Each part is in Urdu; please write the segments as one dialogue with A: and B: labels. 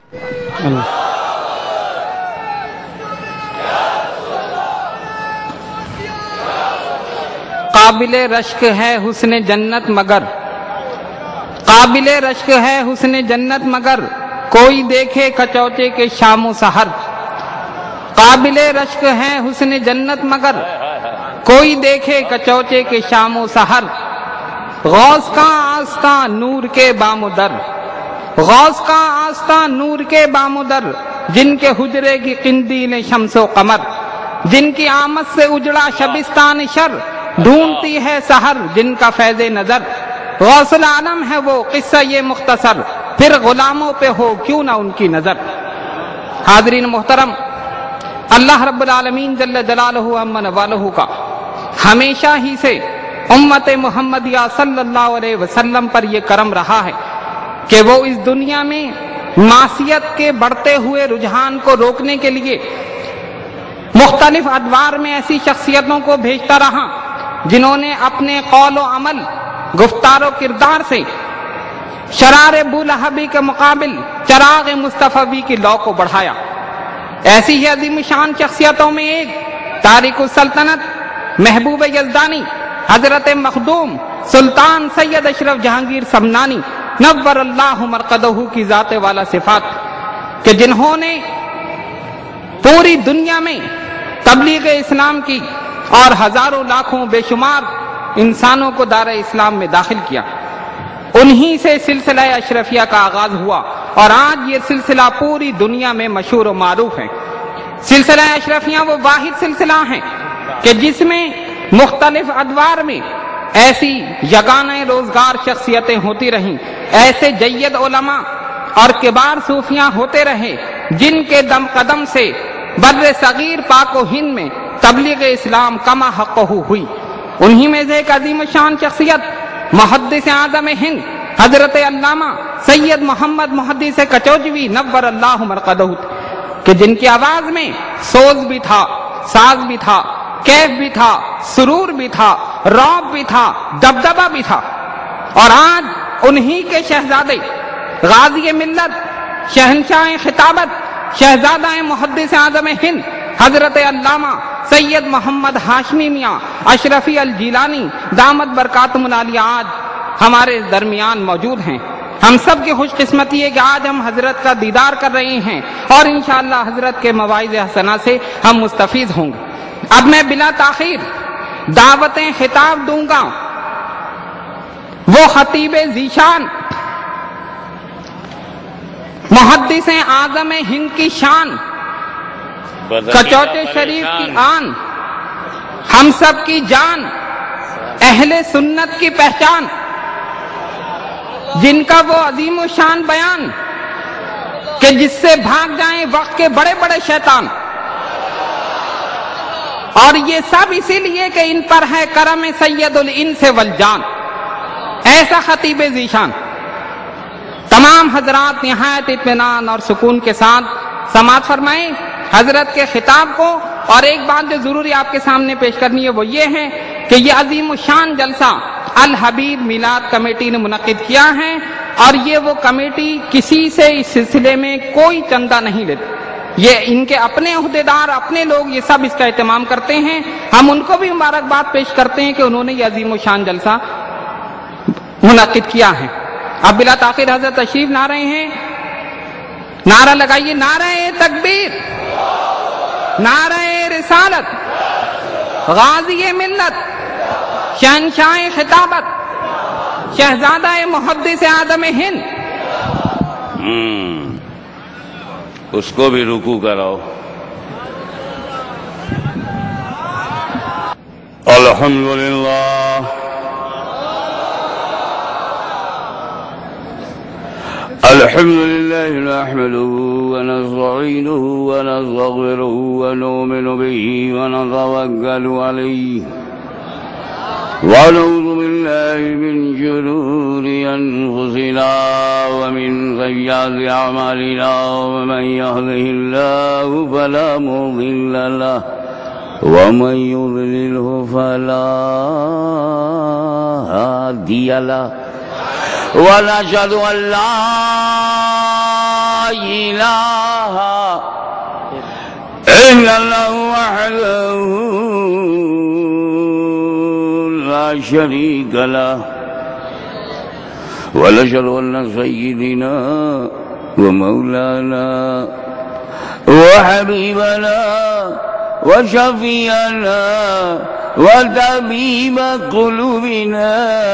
A: قابل رشک ہے حسن جنت مگر، قابل رشک ہے حسن جنت مگر، کوئی دیکھے کچوچے کے شام و سحر۔ قابل رشک ہے حسن جنت مگر، کوئی دیکھے کچوچے کے شام و سحر۔ غوث کا آستاں نور کے بام و در، غوث کا آستاں نور کے بام و در، جن کے حجرے کی قندیل شمس و قمر، جن کی آمد سے اجڑا شبستان شر، ڈھونڈتی ہے سحر جن کا فیض نظر۔ غوث العالم ہے وہ قصہ یہ مختصر، پھر غلاموں پہ ہو کیوں نہ ان کی نظر۔ حاضرین محترم، اللہ رب العالمین جل جلالہ امن والہ کا ہمیشہ ہی سے امت محمدیہ صلی اللہ علیہ وسلم پر یہ کرم رہا ہے کہ وہ اس دنیا میں معصیت کے بڑھتے ہوئے رجحان کو روکنے کے لیے مختلف ادوار میں ایسی شخصیتوں کو بھیجتا رہا جنہوں نے اپنے قول و عمل، گفتار و کردار سے شرار بولہبی کے مقابل چراغ مصطفی کی لو کو بڑھایا۔ ایسی ہی عظیم شان شخصیتوں میں ایک تاریخ السلطنت محبوب یزدانی حضرت مخدوم سلطان سید اشرف جہانگیر سمنانی نور اللہ مرقدہ کی ذات والا صفات، کہ جنہوں نے پوری دنیا میں تبلیغ اسلام کی اور ہزاروں لاکھوں بے شمار انسانوں کو دار اسلام میں داخل کیا۔ انہی سے سلسلہ اشرفیہ کا آغاز ہوا اور آج یہ سلسلہ پوری دنیا میں مشہور و معروف ہے۔ سلسلہ اشرفیہ وہ واحد سلسلہ ہیں کہ جس میں مختلف ادوار میں ایسی یگانہ روزگار شخصیتیں ہوتی رہیں، ایسے جید علماء اور کبار صوفیاں ہوتے رہے جن کے دم قدم سے بر صغیر پاک و ہند میں تبلیغ اسلام کما حق ہوئی۔ انہی میں سے ایک عظیم شان شخصیت محدث اعظم ہند حضرت علامہ سید محمد محدث کچوجوی نور اللہ مرقدہ، کہ جن کی آواز میں سوز بھی تھا، ساز بھی تھا، کیف بھی تھا، سرور بھی تھا، رعب بھی تھا، دبدبہ بھی تھا۔ اور آج انہی کے شہزادے غازی ملت، شہنشاہ خطابت، شہزادہ محدث اعظم ہند حضرت علامہ سید محمد ہاشمی میاں اشرفی الجیلانی دامت برکاتہم العالیہ آج ہمارے درمیان موجود ہیں۔ ہم سب کی خوش قسمتی ہے کہ آج ہم حضرت کا دیدار کر رہے ہیں اور انشاءاللہ حضرت کے مواعظ حسنہ سے ہم مستفیض ہوں گے۔ اب میں بلا تاخیر دعوتیں خطاب دوں گا وہ خطیب ذیشان محدث اعظم ہند کی شان، کچوٹے شریف کی آن، ہم سب کی جان، اہل سنت کی پہچان، جن کا وہ عظیم و شان بیان کہ جس سے بھاگ جائیں وقت کے بڑے بڑے شیطان، اور یہ سب اسی لیے کہ ان پر ہے کرم سید الانس والجان۔ ایسا خطیب ذیشان تمام حضرات نہایت اطمینان اور سکون کے ساتھ سماعت فرمائیں حضرت کے خطاب کو۔ اور ایک بات جو ضروری آپ کے سامنے پیش کرنی ہے وہ یہ ہے کہ یہ عظیم الشان جلسہ الحبیب میلاد کمیٹی نے منعقد کیا ہے، اور یہ وہ کمیٹی کسی سے اس سلسلے میں کوئی چندہ نہیں لیتی، یہ ان کے اپنے عہدیدار، اپنے لوگ یہ سب اس کا اہتمام کرتے ہیں۔ ہم ان کو بھی مبارکباد پیش کرتے ہیں کہ انہوں نے یہ عظیم الشان جلسہ منعقد کیا ہے۔ اب بلا تاخیر حضرت تشریف لا رہے ہیں، نعرہ لگائیے، نعرہ تکبیر، نعرہ رسالت، غازی ملت، شہنشاہ خطابت، شہزادہ محدث اعظم ہند۔
B: اس کو بھی رکوع کراؤ۔ الحمدللہ الحمد لله نحمده ونستعينه ونستغفره ونؤمن به ونتوكل عليه ونعوذ بالله من شرور أنفسنا ومن سيئات أعمالنا ومن يهده الله فلا مضل له ومن يضلله فلا هادي له ونشهد أن لا إله إلا الله وحده لا شريك له ونشهد أن سيدنا ومولانا وحبيبنا وشفيعنا وطبيب قلوبنا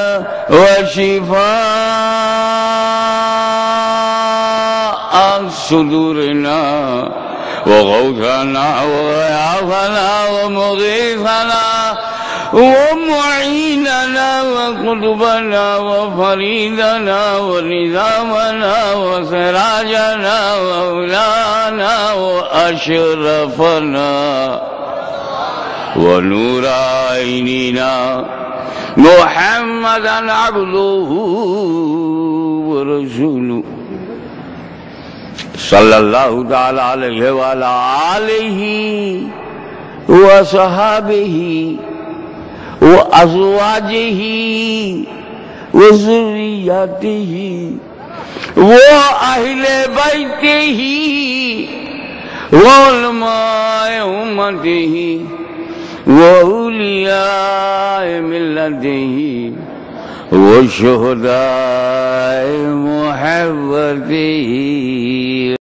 B: وشفاء صدورنا وغوثنا وغياثنا ومغيثنا ومعيننا وقطبنا وفريدنا ونظامنا وسراجنا ومولانا وأشرفنا ونور عيننا محمدا عبده ورسوله صلى الله تعالى عليه وعلى آله وصحابه وأزواجه وذرياته وأهل بيته وعلماء أمته وأولياء ملته وشهداء محبته